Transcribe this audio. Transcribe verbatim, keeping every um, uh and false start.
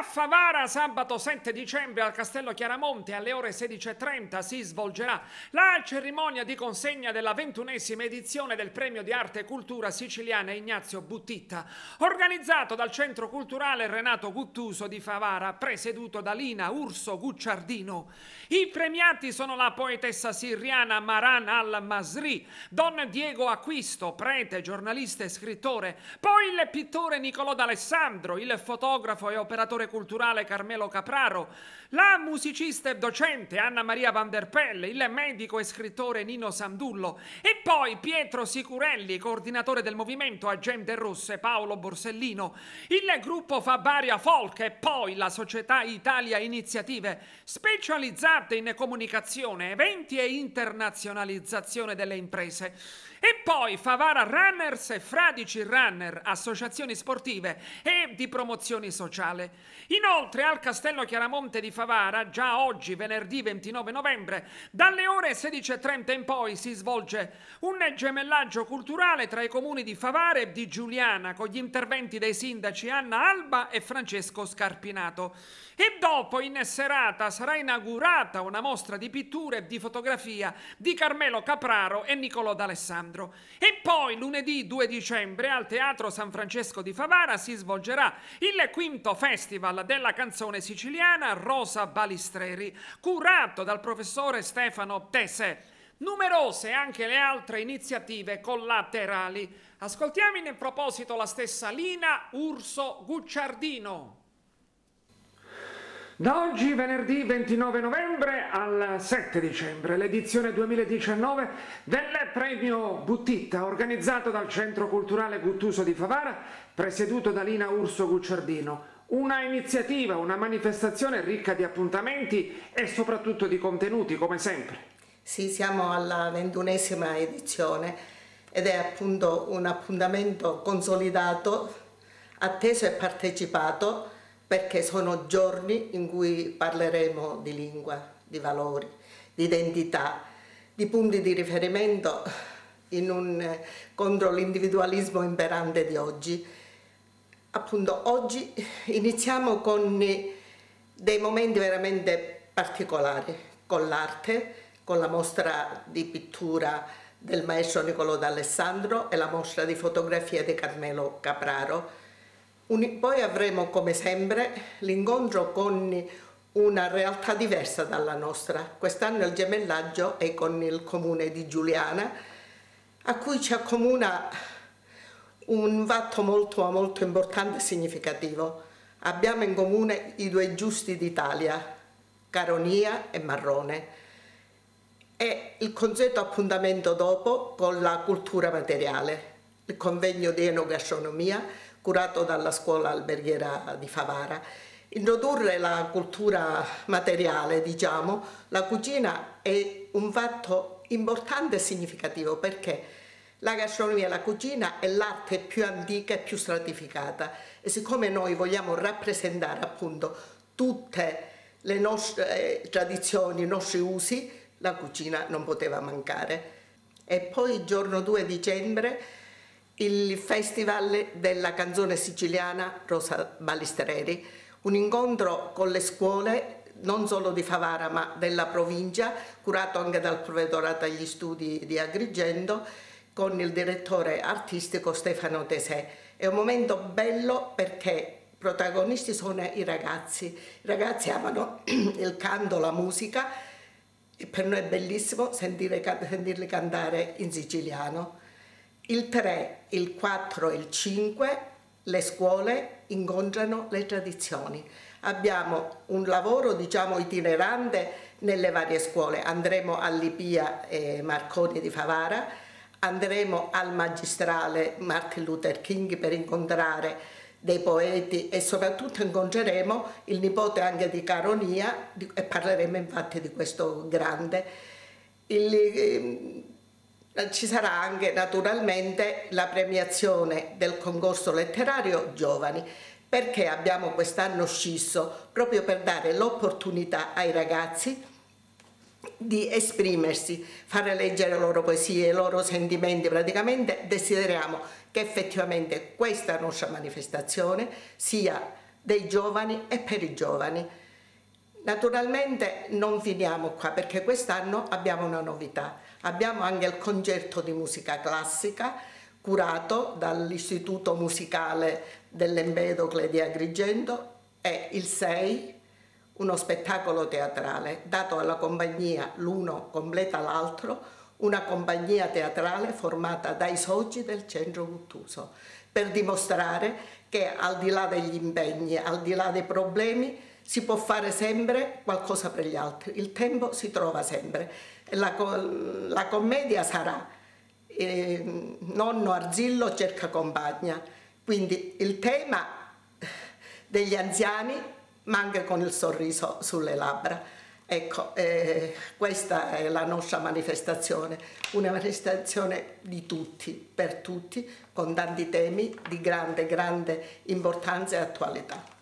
Favara sabato sette dicembre al Castello Chiaramonte alle ore sedici e trenta si svolgerà la cerimonia di consegna della ventunesima edizione del Premio di Arte e Cultura Siciliana Ignazio Buttitta, organizzato dal Centro Culturale Renato Guttuso di Favara, presieduto da Lina Urso Gucciardino. I premiati sono la poetessa siriana Maran al-Masri, Don Diego Acquisto, prete, giornalista e scrittore, poi il pittore Nicolò D'Alessandro, il fotografo e operatore culturale Carmelo Capraro, la musicista e docente Anna Maria Van der Pelle, il medico e scrittore Nino Sandullo e poi Pietro Sicurelli, coordinatore del movimento Agende Rosse Paolo Borsellino, il gruppo Fabaria Folk e poi la società Italia Iniziative, specializzate in comunicazione, eventi e internazionalizzazione delle imprese. E poi Favara Runners e Fradici Runner, associazioni sportive e di promozione sociale. Inoltre al Castello Chiaramonte di Favara, già oggi, venerdì ventinove novembre, dalle ore sedici e trenta in poi si svolge un gemellaggio culturale tra i comuni di Favara e di Giuliana, con gli interventi dei sindaci Anna Alba e Francesco Scarpinato. E dopo, in serata, sarà inaugurata una mostra di pitture e di fotografia di Carmelo Capraro e Nicolò D'Alessandro. E poi, lunedì due dicembre, al Teatro San Francesco di Favara si svolgerà il quinto Festival della canzone siciliana Rosa Balistreri, curato dal professore Stefano Tese. Numerose anche le altre iniziative collaterali. Ascoltiamo in proposito la stessa Lina Urso Gucciardino. Da oggi, venerdì ventinove novembre al sette dicembre, l'edizione duemiladiciannove del Premio Buttitta, organizzato dal Centro Culturale Guttuso di Favara, presieduto da Lina Urso Gucciardino. Una iniziativa, una manifestazione ricca di appuntamenti e soprattutto di contenuti, come sempre. Sì, siamo alla ventunesima edizione ed è appunto un appuntamento consolidato, atteso e partecipato, perché sono giorni in cui parleremo di lingua, di valori, di identità, di punti di riferimento in un, contro l'individualismo imperante di oggi. Appunto oggi iniziamo con dei momenti veramente particolari, con l'arte, con la mostra di pittura del maestro Nicolò D'Alessandro e la mostra di fotografia di Carmelo Capraro. Poi avremo, come sempre, l'incontro con una realtà diversa dalla nostra. Quest'anno il gemellaggio è con il comune di Giuliana, a cui ci accomuna un fatto molto, molto importante e significativo. Abbiamo in comune i due giusti d'Italia, Caronia e Marrone, e il consueto appuntamento dopo con la cultura materiale, il convegno di enogastronomia curato dalla scuola alberghiera di Favara. Introdurre la cultura materiale, diciamo, la cucina è un fatto importante e significativo, perché la gastronomia e la cucina è l'arte più antica e più stratificata, e siccome noi vogliamo rappresentare appunto tutte le nostre tradizioni, i nostri usi, la cucina non poteva mancare. E poi il giorno due dicembre il Festival della canzone siciliana Rosa Balistreri, un incontro con le scuole non solo di Favara ma della provincia, curato anche dal Provveditorato agli Studi di Agrigento, con il direttore artistico Stefano Tesè. È un momento bello perché protagonisti sono i ragazzi. I ragazzi amano il canto, la musica, e per noi è bellissimo sentire, sentirli cantare in siciliano. Il tre, il quattro e il cinque le scuole incontrano le tradizioni. Abbiamo un lavoro, diciamo, itinerante nelle varie scuole. Andremo all'Ipia e Marconi di Favara, andremo al magistrale Martin Luther King per incontrare dei poeti e soprattutto incontreremo il nipote anche di Caronia e parleremo infatti di questo grande. Il, Ci sarà anche naturalmente la premiazione del concorso letterario Giovani, perché abbiamo quest'anno scisso proprio per dare l'opportunità ai ragazzi di esprimersi, fare leggere le loro poesie, i loro sentimenti. Praticamente desideriamo che effettivamente questa nostra manifestazione sia dei giovani e per i giovani. Naturalmente non finiamo qua, perché quest'anno abbiamo una novità. Abbiamo anche il concerto di musica classica curato dall'Istituto Musicale dell'Empedocle di Agrigento, e il sei uno spettacolo teatrale dato alla compagnia, l'uno completa l'altro, una compagnia teatrale formata dai soci del Centro Guttuso, per dimostrare che al di là degli impegni, al di là dei problemi, si può fare sempre qualcosa per gli altri. Il tempo si trova sempre. La, la commedia sarà eh, nonno Arzillo cerca compagna, quindi il tema degli anziani, ma anche con il sorriso sulle labbra. Ecco, eh, questa è la nostra manifestazione, una manifestazione di tutti, per tutti, con tanti temi di grande, grande importanza e attualità.